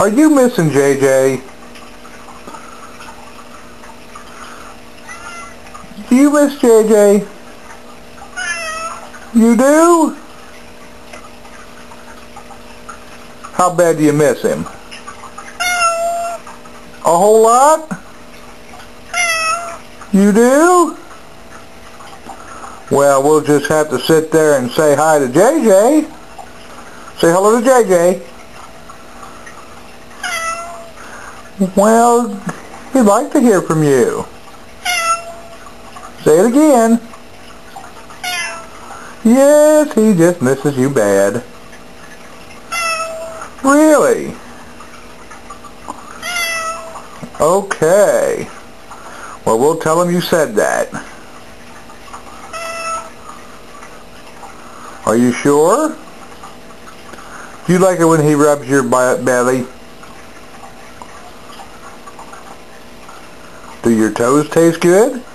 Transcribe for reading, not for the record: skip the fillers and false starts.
Are you missing JJ? Do you miss JJ? You do? How bad do you miss him? A whole lot? You do? Well, we'll just have to sit there and say hi to JJ. Say hello to JJ. Well, he'd like to hear from you. Say it again. Yes, he just misses you bad. Really? Okay. Well, we'll tell him you said that. Are you sure? Do you like it when he rubs your belly? Do your toes taste good?